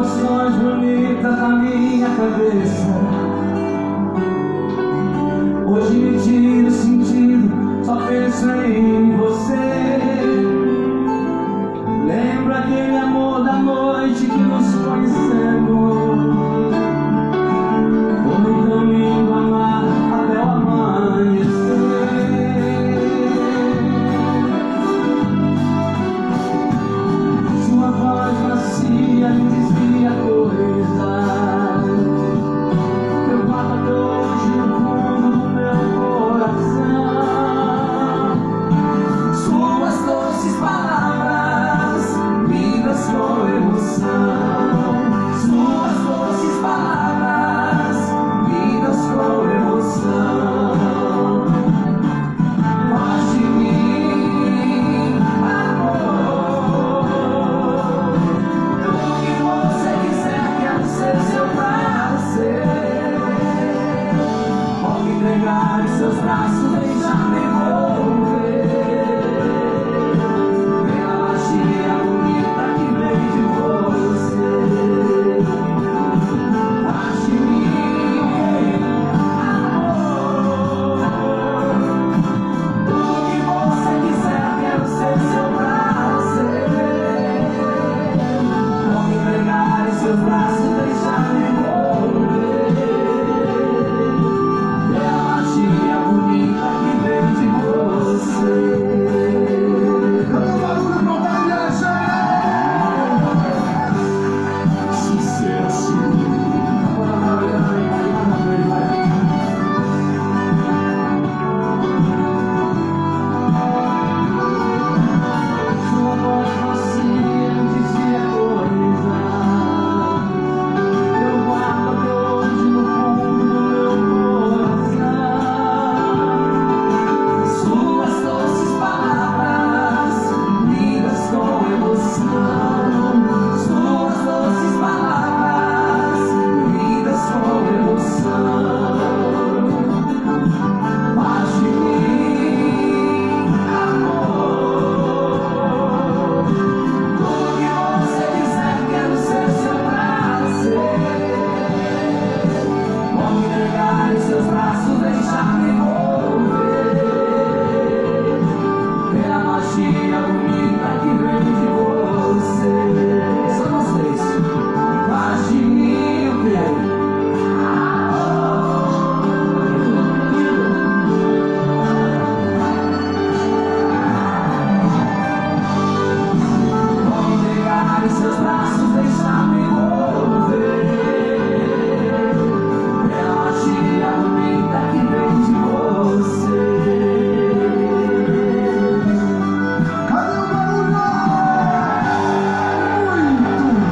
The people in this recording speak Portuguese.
canções bonitas na minha cabeça. Hoje me tira o sentido, só penso em você. Lembra aquele amor da noite que nos conhecemos? Foi tão lindo amar até o amanhecer. Sua voz macia me dizia coisas que eu guardo até hoje no fundo do meu coração. Suas doces palavras, lindas com emoção. Suas doces palavras, lindas com emoção. Faz de mim, amor, tudo que você quiser, quero ser seu prazer. Pode entregar em seus braços, deixar-me envolver pela magia bonita que vem de você. Faz de mim, amor, tudo que você quiser, quero ser seu prazer. Pode entregar em seus braços,